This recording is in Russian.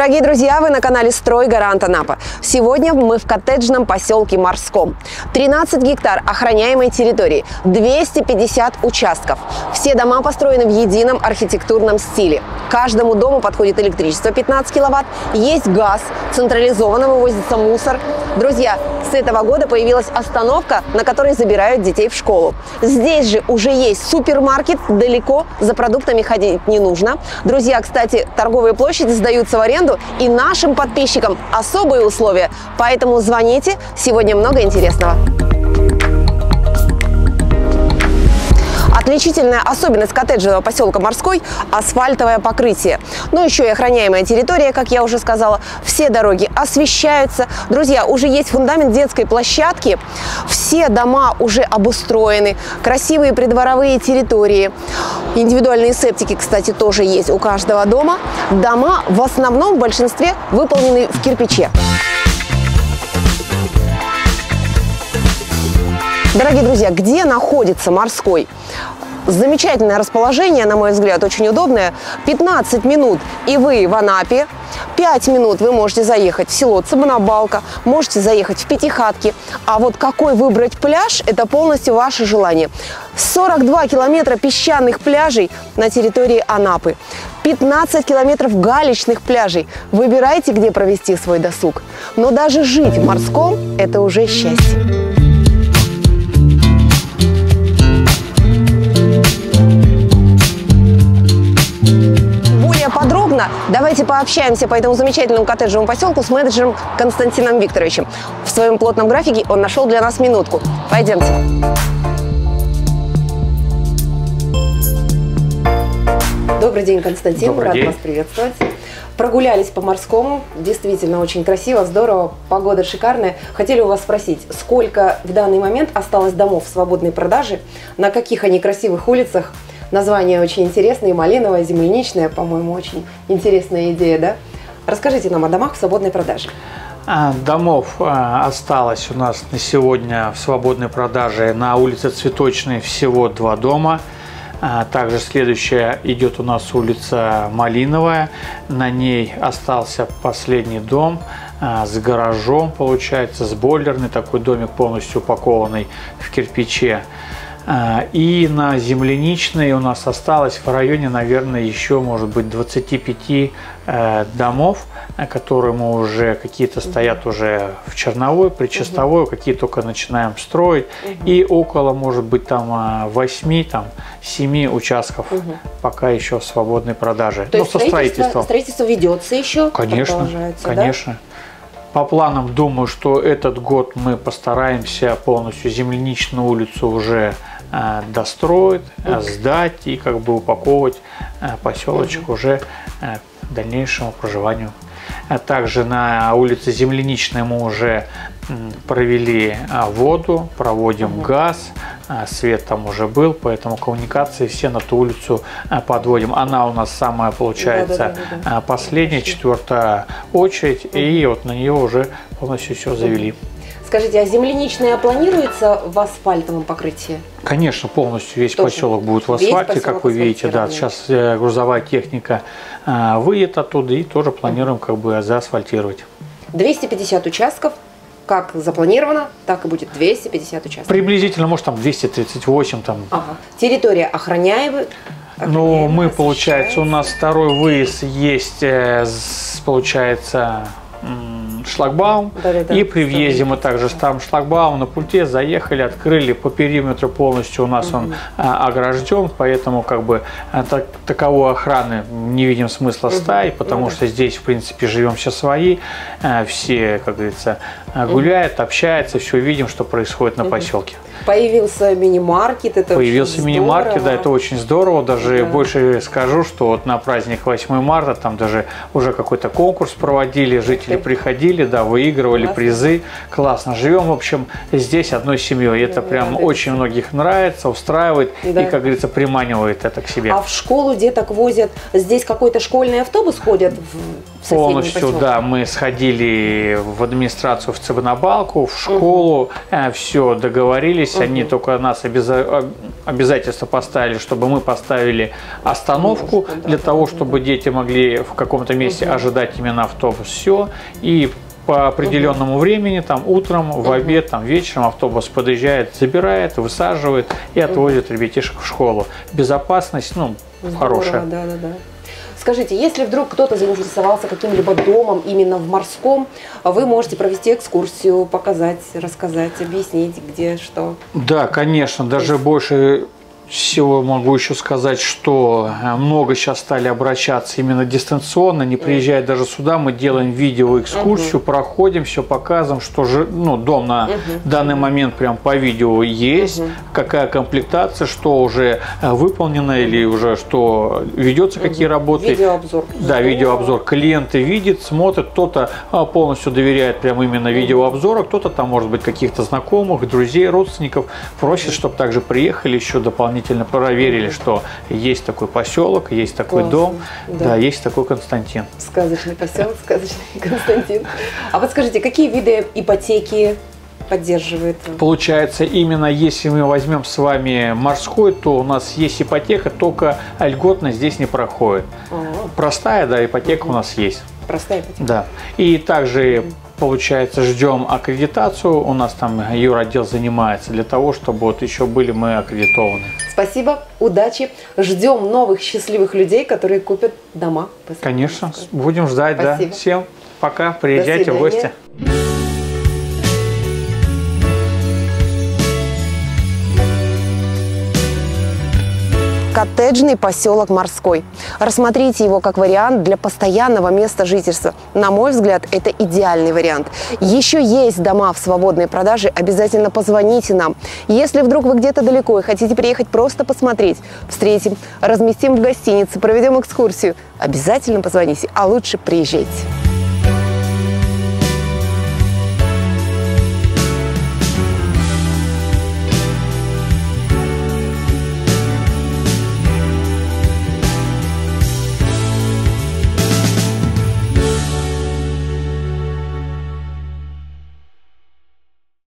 Дорогие друзья, вы на канале «Стройгарант Анапа». Сегодня мы в коттеджном поселке Морском. 13 гектар охраняемой территории, 250 участков. Все дома построены в едином архитектурном стиле. Каждому дому подходит электричество 15 киловатт, есть газ, централизованно вывозится мусор. Друзья, с этого года появилась остановка, на которой забирают детей в школу. Здесь же уже есть супермаркет, далеко за продуктами ходить не нужно. Друзья, кстати, торговые площади сдаются в аренду, и нашим подписчикам особые условия. Поэтому звоните, сегодня много интересного. Отличительная особенность коттеджного поселка Морской – асфальтовое покрытие. Ну, еще и охраняемая территория, как я уже сказала. Все дороги освещаются. Друзья, уже есть фундамент детской площадки. Все дома уже обустроены. Красивые придворовые территории. Индивидуальные септики, кстати, тоже есть у каждого дома. Дома в основном в большинстве выполнены в кирпиче. Дорогие друзья, где находится Морской? Замечательное расположение, на мой взгляд, очень удобное. 15 минут и вы в Анапе. 5 минут вы можете заехать в село Цыбанабалка, можете заехать в Пятихатки. А вот какой выбрать пляж – это полностью ваше желание. 42 километра песчаных пляжей на территории Анапы. 15 километров галечных пляжей. Выбирайте, где провести свой досуг. Но даже жить в Морском – это уже счастье. Подробно давайте пообщаемся по этому замечательному коттеджному поселку с менеджером Константином Викторовичем. В своем плотном графике он нашел для нас минутку. Пойдемте. Добрый день, Константин. Рад вас приветствовать. Прогулялись по Морскому. Действительно очень красиво, здорово. Погода шикарная. Хотели у вас спросить, сколько в данный момент осталось домов в свободной продаже, на каких они красивых улицах. Название очень интересное, малиновое, земляничное, по-моему, очень интересная идея, да? Расскажите нам о домах в свободной продаже. Домов осталось у нас на сегодня в свободной продаже на улице Цветочной всего 2 дома. Также следующая идет у нас улица Малиновая. На ней остался последний дом с гаражом, получается, с бойлерный, такой домик полностью упакованный в кирпиче. И на Земляничной у нас осталось в районе, наверное, еще, может быть, 25 домов, которые мы уже, какие-то стоят уже в черновой, причастовой, какие только начинаем строить. И около, может быть, там 8-7 участков пока еще в свободной продаже. То есть строительство ведется еще? Конечно, конечно. Да? По планам, думаю, что этот год мы постараемся полностью Земляничную улицу уже достроить, сдать и как бы упаковывать поселочек уже к дальнейшему проживанию. Также на улице Земляничной мы уже провели воду, проводим газ, свет там уже был, поэтому коммуникации все на ту улицу подводим. Она у нас самая, получается, последняя, 4-я очередь, и вот на нее уже полностью все завели. Скажите, а Земляничная планируется в асфальтовом покрытии? Конечно, полностью весь поселок будет в асфальте, как вы видите. Да, сейчас грузовая техника выйдет оттуда, и тоже планируем как бы заасфальтировать. 250 участков. Как запланировано, так и будет 250 участков. Приблизительно, может, там 238. Там. Ага. Территория охраняемая. Ну, мы, получается, у нас второй выезд есть, получается, шлагбаум, и при въезде мы также ставим шлагбаум на пульте, заехали, открыли по периметру полностью, у нас он огражден, поэтому как бы таковой охраны не видим смысла ставить, потому что здесь в принципе живем все свои, все, как говорится, гуляют, общаются, все видим, что происходит на поселке. Появился мини-маркет, это появился мини-маркет, да, это очень здорово, даже больше скажу, что вот на праздник 8 марта там даже уже какой-то конкурс проводили, жители приходили, да, выигрывали призы, классно живем, в общем, здесь одной семьей, это прям очень многих нравится, устраивает и, как говорится, приманивает это к себе. А в школу деток возят, здесь какой-то школьный автобус ходит полностью, да, мы сходили в администрацию, в Цыбанабалку, в школу, все договорились, они только нас обязательства поставили, чтобы мы поставили остановку для того, чтобы дети могли в каком-то месте ожидать именно автобус, все, и по определенному времени, там утром, в обед, там вечером автобус подъезжает, забирает, высаживает и отвозит ребятишек в школу. Безопасность, ну, хорошая. Да. Скажите, если вдруг кто-то заинтересовался каким-либо домом именно в Морском, вы можете провести экскурсию, показать, рассказать, объяснить, где, что? Да, конечно, даже больше всего могу еще сказать, что много сейчас стали обращаться именно дистанционно, не приезжая даже сюда, мы делаем видеоэкскурсию, проходим, все показываем, что же, ну, дом на данный момент прям по видео есть, какая комплектация, что уже выполнено или уже что ведется, какие работы. Видеообзор. Да, видеообзор. Клиенты видят, смотрят, кто-то полностью доверяет прям именно видеообзору, кто-то там, может быть, каких-то знакомых, друзей, родственников просит, чтобы также приехали еще дополнительно проверили, что есть такой поселок, есть такой дом, да, есть такой Константин. Сказочный поселок, сказочный Константин. А вот скажите, какие виды ипотеки поддерживает? Получается, именно если мы возьмем с вами Морской, то у нас есть ипотека, только льготно здесь не проходит. Простая, да, ипотека у нас есть. Простая ипотека? Да. И также, получается, ждем аккредитацию. У нас там юротдел занимается для того, чтобы вот еще были мы аккредитованы. Спасибо, удачи. Ждем новых счастливых людей, которые купят дома. Конечно, будем ждать. Спасибо. Да. Всем пока, приезжайте в гости. Коттеджный поселок Морской. Рассмотрите его как вариант для постоянного места жительства. На мой взгляд, это идеальный вариант. Еще есть дома в свободной продаже, обязательно позвоните нам. Если вдруг вы где-то далеко и хотите приехать просто посмотреть, встретим, разместим в гостинице, проведем экскурсию, обязательно позвоните, а лучше приезжайте.